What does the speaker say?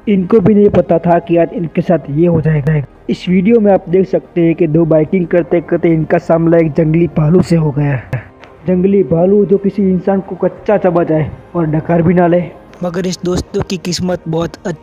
इनको भी नहीं पता था कि आज इनके साथ ये हो जाएगा। इस वीडियो में आप देख सकते हैं कि दो बाइकिंग करते करते इनका सामना एक जंगली भालू से हो गया। जंगली भालू जो किसी इंसान को कच्चा चबा जाए और डकार भी ना ले। मगर इस दोस्तों की किस्मत बहुत